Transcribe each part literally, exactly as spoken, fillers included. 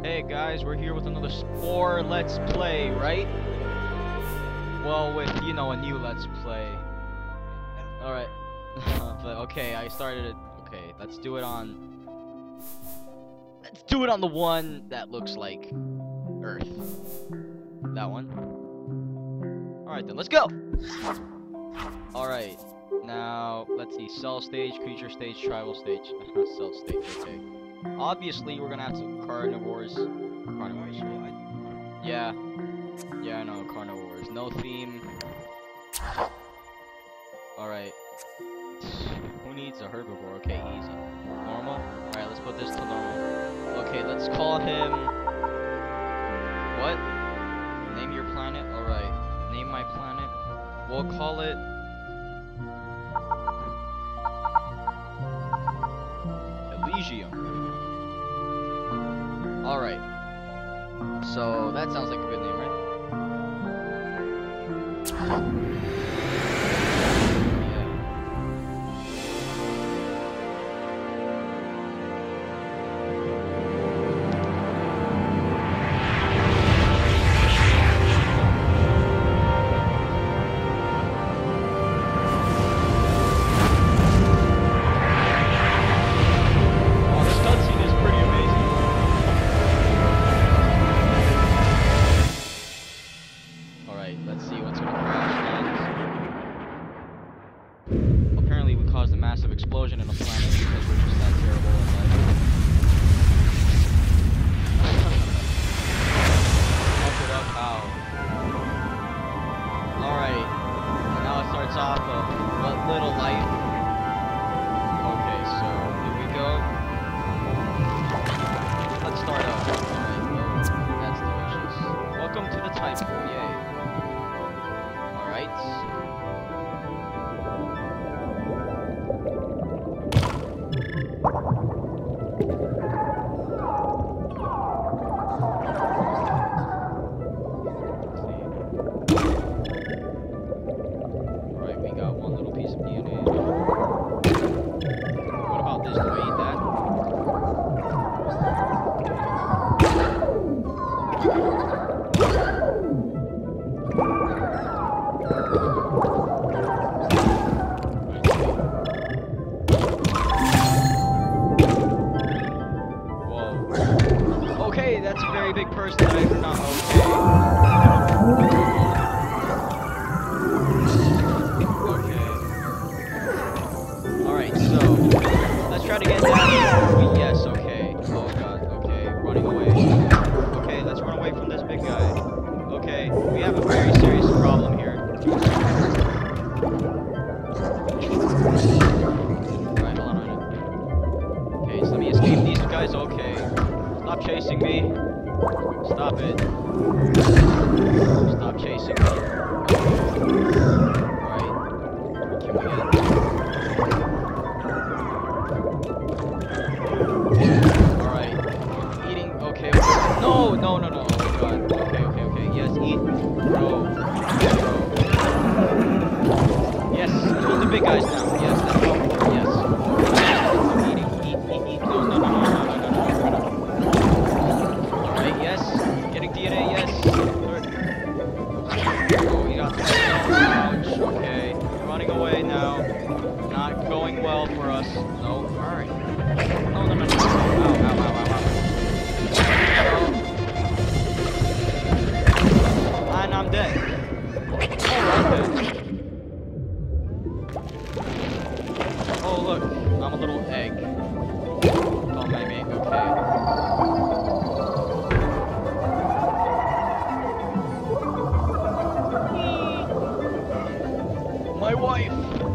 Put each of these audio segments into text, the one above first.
Hey guys, we're here with another Spore Let's Play, right? Well, with, you know, a new Let's Play. Alright. But, okay, I started it. Okay, let's do it on... Let's do it on the one that looks like Earth. That one. Alright then, let's go! Alright. Now, let's see. Cell stage, creature stage, tribal stage. Cell stage, okay. Obviously, we're gonna have some carnivores. Carnivores, right? Yeah. Yeah, I know, carnivores. No theme. Alright. Who needs a herbivore? Okay, easy. Normal? Alright, let's put this to normal. Okay, let's call him... What? Name your planet? Alright. Name my planet. We'll call it... Elysium. Alright. So, that sounds like a good name, right? Massive explosion in the planet because we're just that terrible in life. Fuck it up, how? Alright. Now it starts off of what little life. Okay, so here we go. Let's start off. Alright, oh, that's delicious. Welcome to the type. Yay. Alright. Alright, we got one little piece of D N A. What about this? Do I eat that? Whoa. Okay, that's a very big person that I do not try to get that. Yes, okay. Oh god, okay. Running away. Okay, let's run away from this big guy. Okay, we have a very serious problem here. Alright, hold on a minute. Okay, so let me escape these guys. Okay. Stop chasing me. Stop it. Stop chasing me. Alright. Can we get... No, no, no, no. Oh god. Okay, okay, okay. Yes, eat. Bro. Bro. Yes, kill the big guys now. Yes, let's go. Yes. I'm eating. Eat, eat, eat. No, no, no, no, no, no, no, no, no. Alright, yes. Getting D N A, yes. Oh, we got the ouch. Okay. Running away now. Not going well for us. No. Alright. No, no, no, no. Ow, ow, ow, ow, ow. And I'm dead. Oh, I'm dead. Oh, look. I'm a little egg. Oh, my mate. Okay. My wife.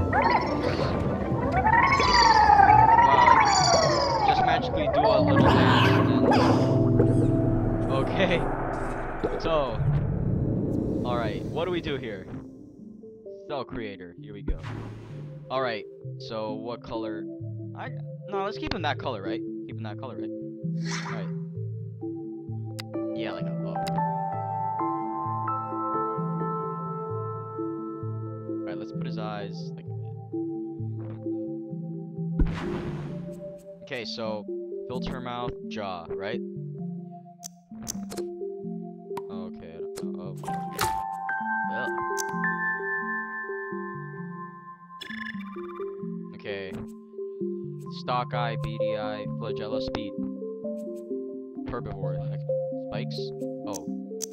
Wow. Just magically do a little dance. And... Okay. So. Alright, what do we do here? Cell creator, here we go. Alright, so what color? I no, let's keep him that color, right? Keep him that color, right? Alright. Yeah, like a bow. Alright, let's put his eyes like Okay, so filter mouth, jaw, right? Stock eye, beady eye, flagella speed. Herbivore. Like, spikes? Oh.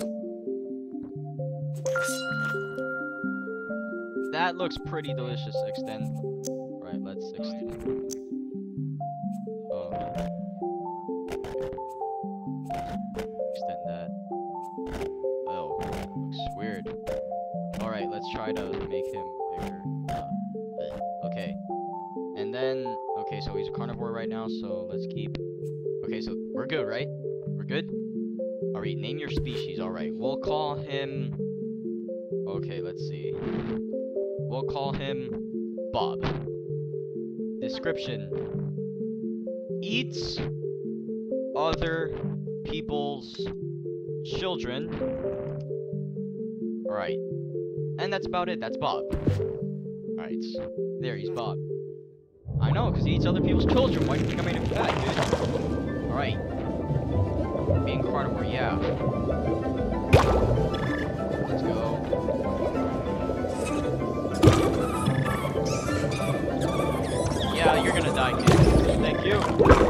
That looks pretty delicious. Extend. Right, let's extend. Oh. Extend that. Oh, looks weird. Alright, let's try to make him bigger. Uh, okay. And then, okay, so he's a carnivore right now, so let's keep... Okay, so we're good, right? We're good? Alright, name your species. Alright, we'll call him... Okay, let's see. We'll call him Bob. Description. Eats other people's children. Alright. And that's about it. That's Bob. Alright. There, he's Bob. I know, because he eats other people's children. Why do you think I made him fat, dude? Alright. Being carnivore, yeah. Let's go. Yeah, you're gonna die, kid. Thank you.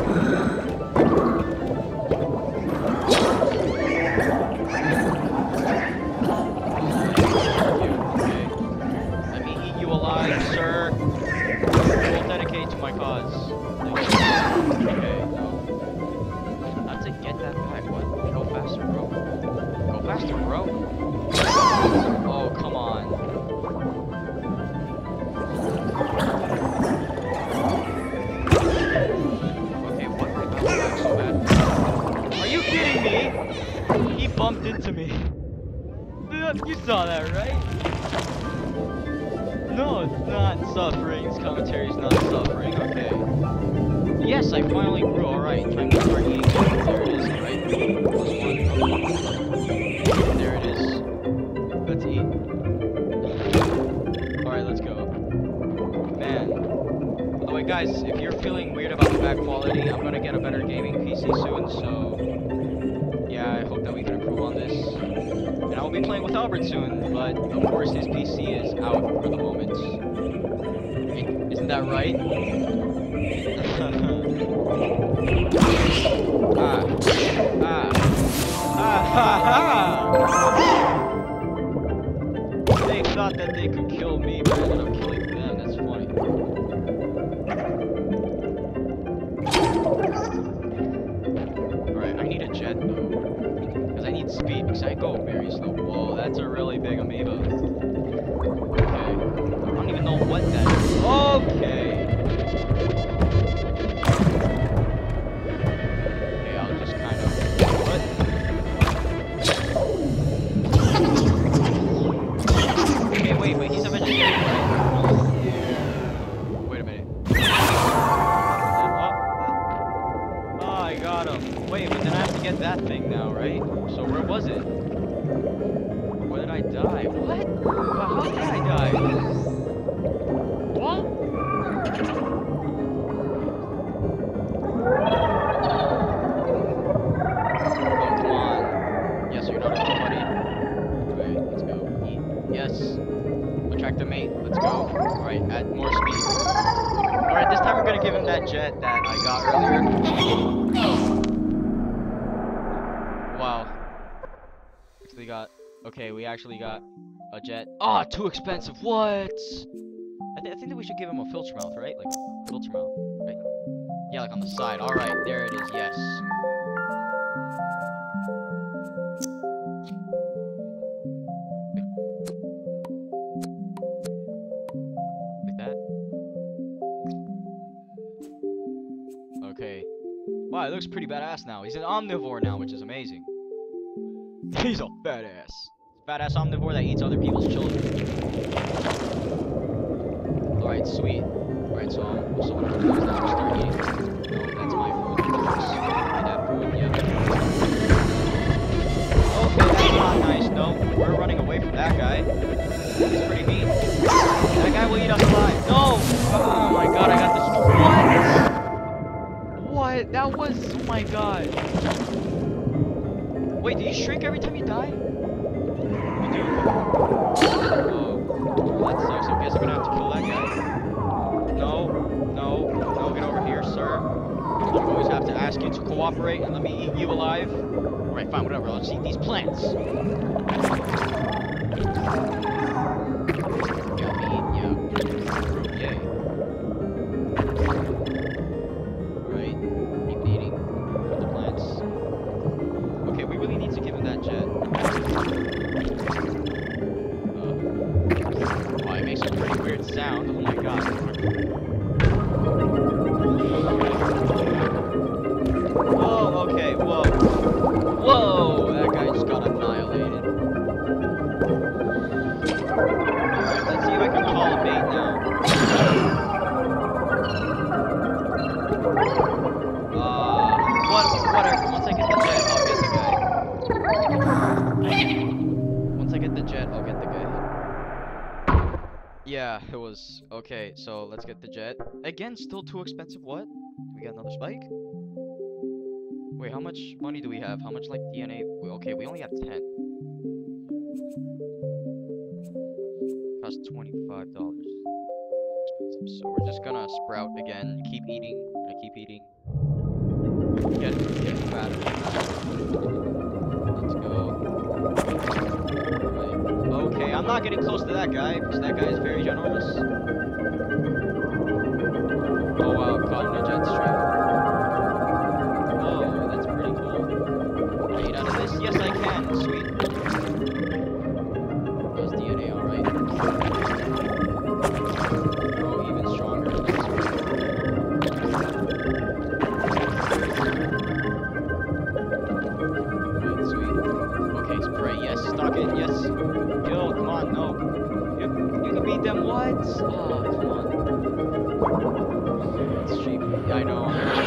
Okay. Let me eat you alive, sir. I will dedicate to my cause. Okay, no. Not to get that back. What? Go faster, bro. Go faster, bro. Oh, come on. He bumped into me. You saw that, right? No, it's not suffering. This commentary is not suffering. Okay. Yes, I finally grew. Alright, time to start eating. There it is, right? Plus one. There it is. Let's eat. Alright, let's go. Man. By the way, guys, if you're feeling weird about the back quality, I'm gonna get a better gaming P C soon, so... Yeah, I hope that we can improve on this. And I will be playing with Albert soon, but of course his P C is out for the moment. Isn't that right? ah. Ah. Ah ha ha! They thought that they could kill me, but I ended up killing them. That's funny. Alright, I need a jet though. I need speed because I go very slow. Whoa, that's a really big amoeba. Okay. I don't even know what that is. Okay. Okay, I'll just kind of... What? Okay, wait, wait, he's a vegetarian, right? Wait a minute. Oh, oh, I got him. Wait, but then I have to get that thing now, right? So where was it? Where did I die? What? Well, how did I die? What? Oh, come on. Yes, you're not a buddy. Alright, let's go. Eat. Yes. Attract a mate. Let's go. Alright, add more speed. Alright, this time we're gonna give him that jet that I got earlier. Wow. Actually got... Okay, we actually got a jet. Ah, oh, too expensive. What? I, th I think that we should give him a filter mouth, right? Like, filter mouth, right? Yeah, like on the side. Alright, there it is. Yes. Like that? Okay. Wow, it looks pretty badass now. He's an omnivore now, which is amazing. He's a fat ass. Fat ass omnivore that eats other people's children. Alright, sweet. Alright, so I'm so what I'm gonna do is now start eating. No, that's my food. Eat that food, yeah. Okay, that's not nice. No, we're running away from that guy. He's pretty mean. That guy will eat us alive. No! Oh my god, I got this. What? What? That was, oh my god. Wait, do you shrink every time you die? You do? Oh, well, that sucks. I guess I'm gonna have to kill that guy. No, no, no, get over here, sir. ask you to cooperate and let me eat you alive? Alright, fine, whatever. Let's eat these plants. Yeah, me, yeah. Fruit, yay. Alright, keep eating the plants. Okay, we really need to give him that jet. Uh, wow, it makes a pretty weird sound. Oh my god. Oh, okay, whoa. Whoa, that guy just got annihilated. Alright, let's see if I can call a bait now. Uh, what, whatever. Once I get the jet, I'll get the guy. Once I get the jet, I'll get the guy. Yeah, it was. Okay, so let's get the jet. Again, still too expensive. What? Do we get another spike? Wait, how much money do we have? How much, like, D N A? Wait, okay, we only have ten. Costs twenty-five dollars. Expensive. So we're just gonna sprout again. Keep eating. We're gonna keep eating. Get, get fatter. Let's go. Right. Okay, I'm not getting close to that guy, because that guy is very ginormous. Oh wow, caught in a jet stream. Yes, I can. Sweet. Does D N A alright? Grow even stronger. Right, sweet. Okay, spray. Yes, stock it. Yes. Yo, come on. No. You, you can beat them. What? Oh, come on. It's cheap. Yeah, I know.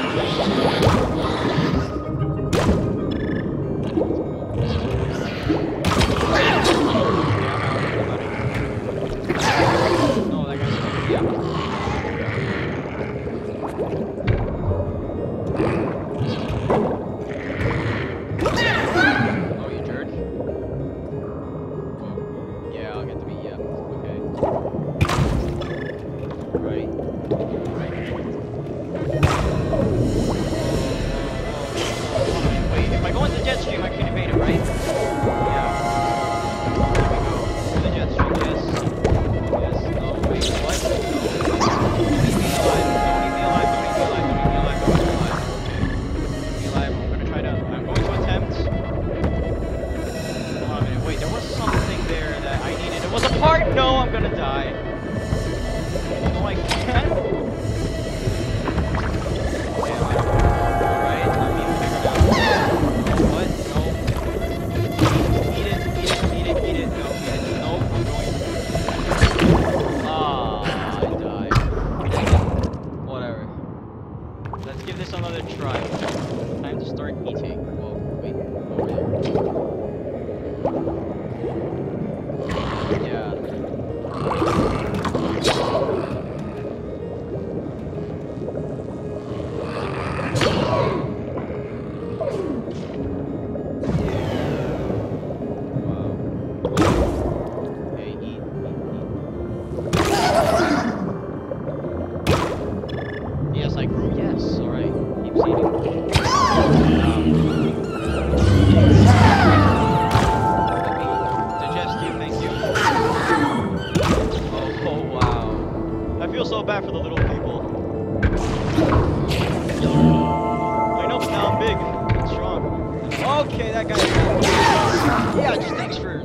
No, I'm gonna die. No, I can't. Alright, let me figure it out. What? No. Eat it, eat it, eat it, eat it. No, eat it. No, I'm going. Ah, I died. Whatever. Let's give this another try. Time to start eating. Whoa, wait. Over there. Yeah. Bad for the little people. I know, but now I'm big and strong. Okay, that guy. Yeah, just thanks for.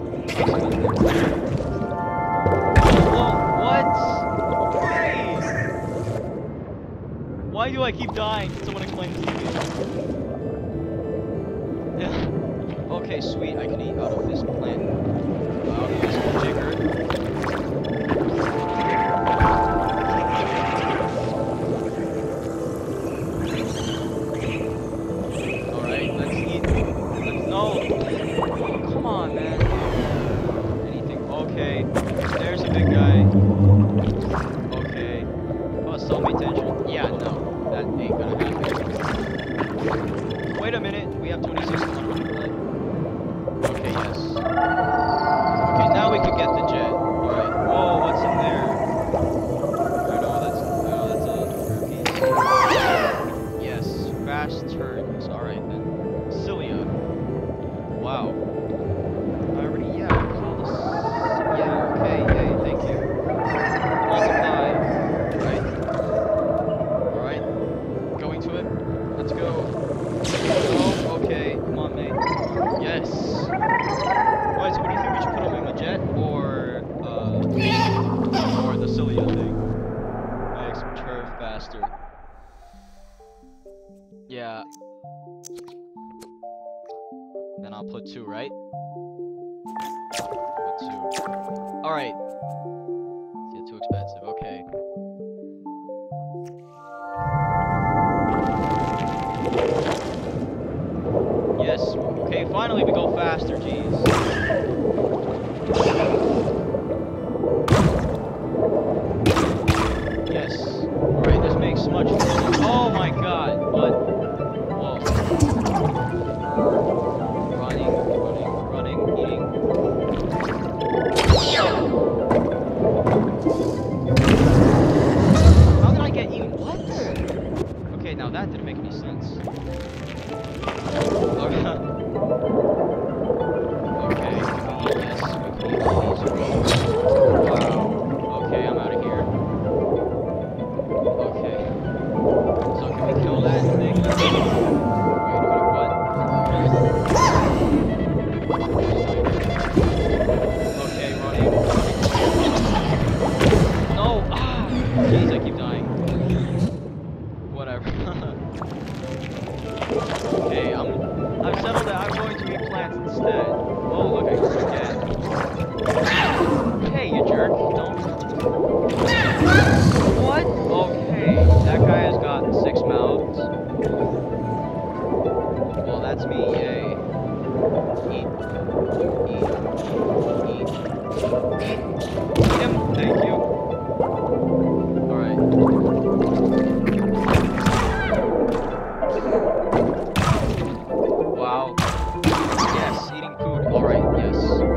Oh, what? Why? Why do I keep dying? Can someone explain this to me? Yeah. Okay, sweet. I can eat out of this plant. Out of this jigger. There's a big guy. Okay. Oh, soulmate tension. Yeah, no. That ain't gonna happen. Wait a minute. We have twenty-six hundred blood. Okay, yes. Okay, now we can get the jet. Alright. Whoa, what's in there? I know that's, I know that's a rare piece. Yes. Fast turn. Then I'll put two, right? Put two. Alright. It's too expensive, okay. Yes, okay, finally we go faster, jeez. Yes. Alright, this makes much more sense. Oh my god, what? Whoa. Running, running, running, eating. How did I get eaten? What? Okay, now that didn't make any sense. Okay, can we eat this? We can eat all these. Wow. Okay, I'm out of here. Okay. So can we kill that thing? Wait, wait, what? Okay, running. No! Ah! Jeez, I keep dying. Whatever. Okay, I'm... I've settled that I'm going to eat plants instead. Oh, look, I can forget. Hey, you jerk. Don't... What? Okay, that guy has got six mouths. Well, that's me, yay. Eat. Eat. Eat. Eat. Eat him. Thank you. Alright. Wow. Yes, eating food. Alright, yes.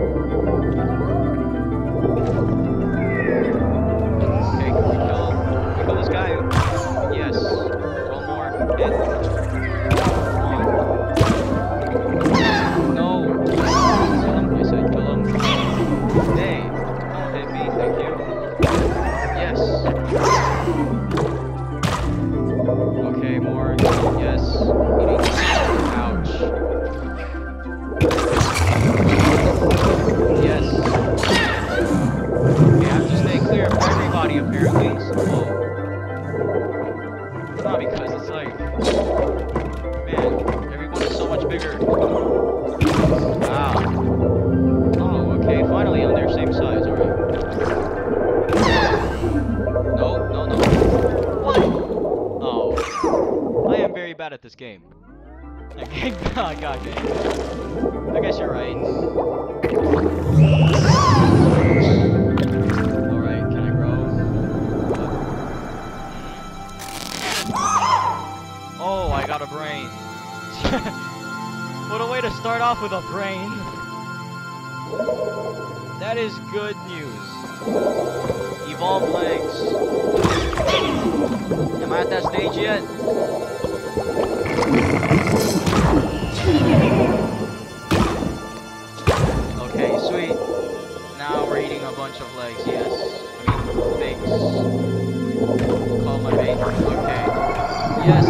Okay, can we kill him? Can we kill this guy? Yes. One more hit. One. No. Kill him. I said kill him. Hey. Don't hit me, thank you. Yes. Okay, more. Yes. Eating. Ouch. Yes. Okay, I have to stay clear of everybody apparently. So, whoa. It's not because it's like, man, everyone is so much bigger. Wow. Oh, okay, finally on their same size, alright. No, no, no. What? Oh. I am very bad at this game. Okay, oh, God, game. I guess you're right. Alright, can I grow? Oh, I got a brain. What a way to start off with a brain. That is good news. Evolve legs. Am I at that stage yet? Okay, sweet. Now we're eating a bunch of legs, yes. I mean, things. Call my bait. Okay. Yes.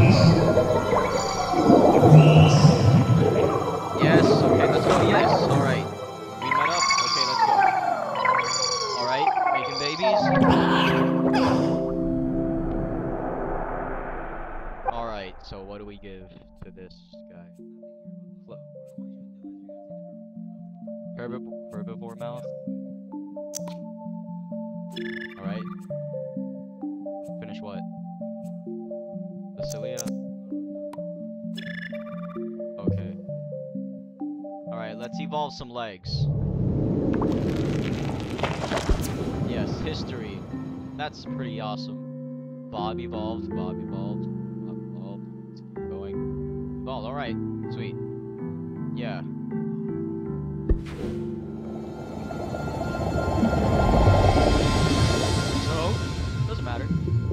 Yes, okay, let's go. Yes, alright. We met up. Okay, let's go. Alright, making babies. Alright, so what do we give to this guy? Flo Herbivore, herbivore mouth. Alright. Finish what? Basilia? Okay. Alright, let's evolve some legs. Yes, history. That's pretty awesome. Bob evolved, Bob evolved. Bob evolved. Let's keep going. Evolved, alright. Sweet. Yeah. So, doesn't matter.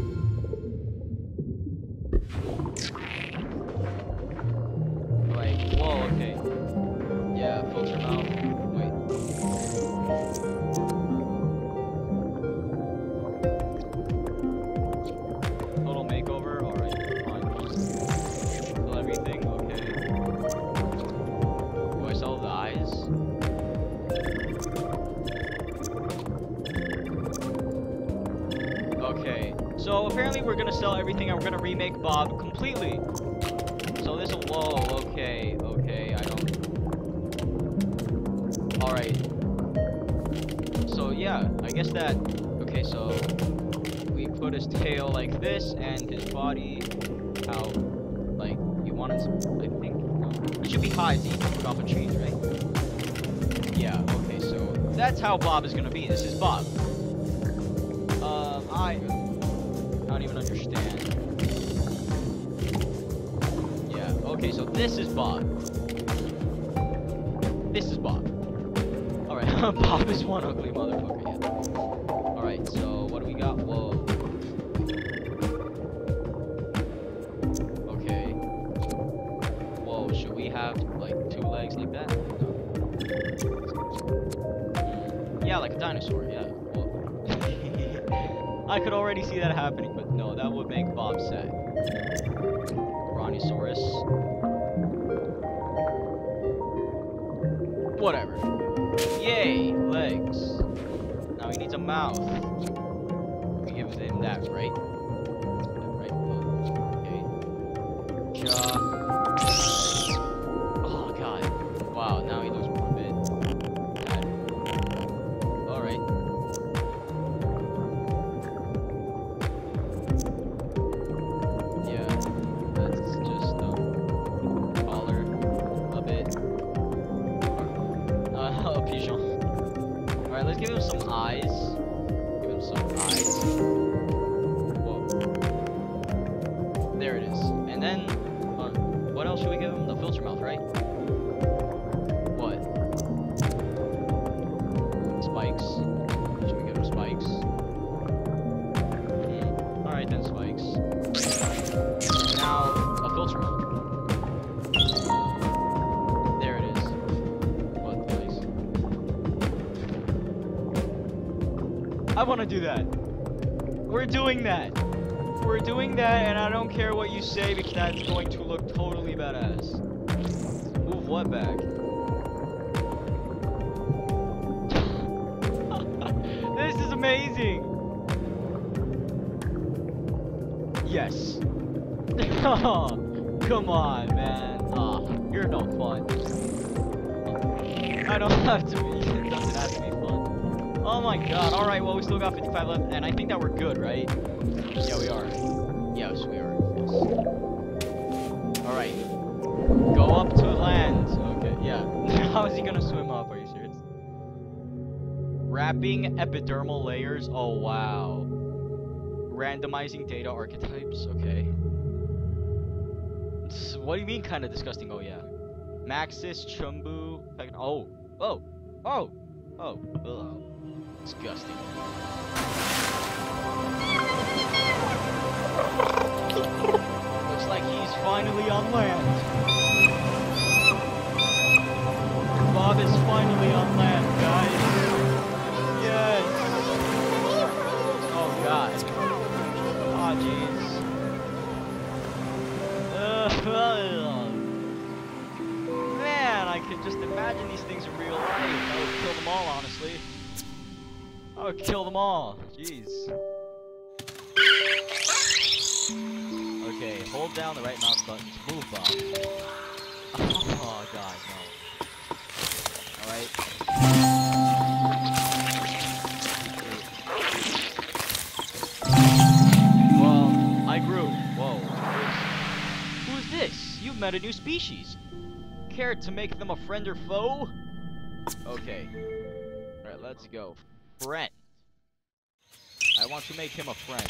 Like, whoa, okay. Yeah, filter mouth. Wait. Total makeover, alright. Fine. Fill everything, okay. Do I sell the eyes? Okay, so apparently we're gonna sell everything and we're gonna remake Bob completely. So this will, whoa, okay, okay, I don't, Alright. So yeah, I guess that... Okay, so... We put his tail like this, and his body... How... Like, you want him to... I think... No. It should be high so you can pick off of trees, right? Yeah, okay, so... That's how Bob is gonna be. This is Bob. Um, I... I don't even understand. Yeah, okay, so this is Bob. This is Bob. Alright, Bob is one ugly motherfucker, yeah. Alright, so what do we got? Whoa. Okay. Whoa, should we have like two legs like that? No. Yeah, like a dinosaur, yeah. Whoa. I could already see that happening, but no, that would make Bob sad. Brontosaurus. Whatever. Yay, legs. Now he needs a mouth. We give him that, right? Right. Okay. Jaw. Oh god. Wow. Now he looks more bit. Bad. All right. Yeah. That's just um collar a bit. Uh, a pigeon. Alright, let's give him some eyes. Give him some eyes. Whoa. There it is. And then, uh, what else should we give him? The filter mouth, right? What? Spikes. Should we give him spikes? Hmm. Alright then, spikes. Now, a filter mouth. I want to do that. We're doing that. We're doing that, and I don't care what you say because that's going to look totally badass. Move what back? This is amazing. Yes. Oh, come on, man. Oh, you're no fun. I don't have to be. It doesn't have to be fun. Oh my god, alright, well we still got fifty-five left, and I think that we're good, right? Yeah, we are. Yes, we are. Yes. Alright. Go up to land. Okay, yeah. How is he gonna swim up? Are you serious? Wrapping epidermal layers. Oh, wow. Randomizing data archetypes. Okay. What do you mean kind of disgusting? Oh, yeah. Maxis, Chumbu. Oh. Oh. Oh. Oh. Ugh. Disgusting. Looks like he's finally on land. Bob is finally on land, guys. Yes. Oh god. Oh jeez. Uh, man, I could just imagine these things in real life. I would kill them all, honestly. I would kill them all. Jeez. Okay, hold down the right mouse button to move, Bob. Oh god, no. Alright. Well, I grew. Whoa. Who is this? You've met a new species. Care to make them a friend or foe? Okay. Alright, let's go. Friend. I want to make him a friend.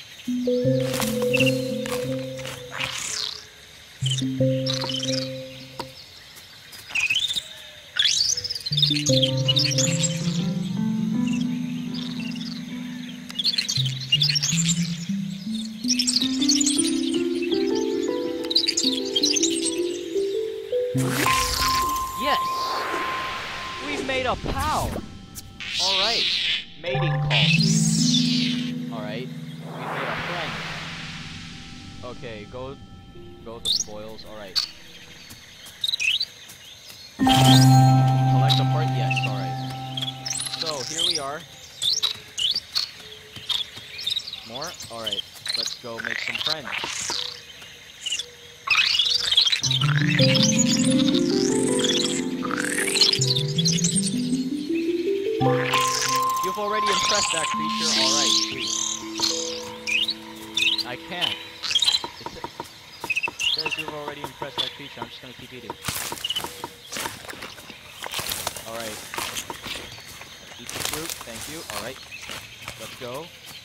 Yes! We've made a pal! Alright. Mating call. Alright. We made a friend. Okay, go go with the spoils. Alright. Collect a part? Yes, alright. So here we are. More? Alright. Let's go make some friends. you've already impressed that creature. Alright, sweet. I can't. It says you've already impressed that creature. I'm just gonna keep eating. Alright. Eat the fruit. Thank you. Alright. Let's go.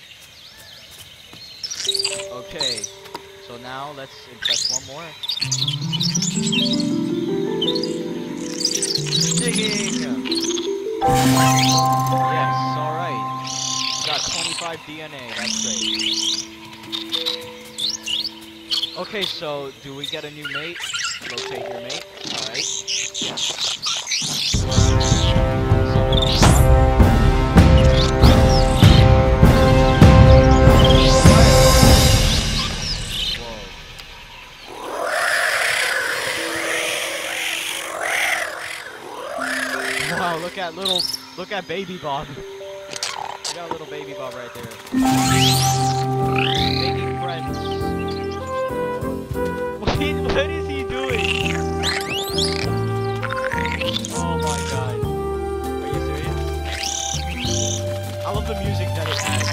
Okay. So now let's impress one more. Digging! Yes, alright. Got twenty-five D N A, that's great. Okay, so do we get a new mate? Rotate your mate. Alright. Wow, look at little, look at baby Bob. We got a little baby Bob right there. Making friends. What is, what is he doing? Oh my god. Are you serious? I love the music that it has.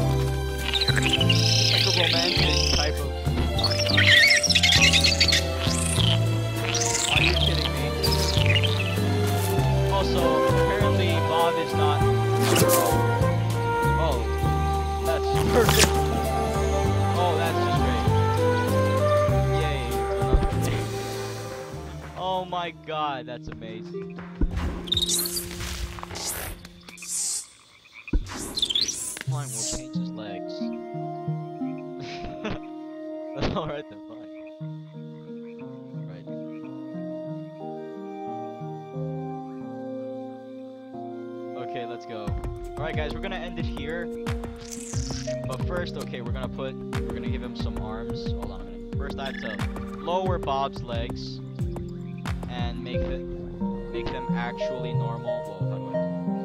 It's like a romantic type of... Oh my god. Are you kidding me? Also, apparently Bob is not... Oh. That's perfect. Oh, that's just great. Yay. Another thing. Oh my god, that's amazing. Fine, we'll change his legs. Alright then, fine. Right. Okay, let's go. Alright guys, we're gonna end it here. But first, okay, we're gonna put, we're gonna give him some arms. Hold on a minute. First I have to lower Bob's legs and make them, make them actually normal. Whoa, how do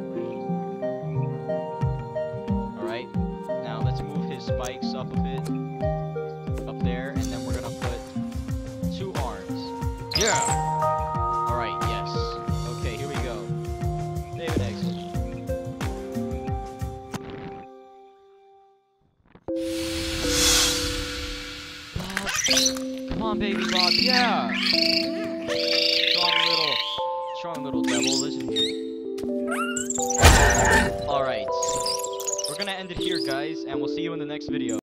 I? Alright, now let's move his spikes up a bit. Up there, and then we're gonna put two arms. Yeah! Alright, yes. Okay, here we go. David X. Come on, baby Bob, yeah! Strong little, strong little devil, isn't he? Alright. We're gonna end it here, guys, and we'll see you in the next video.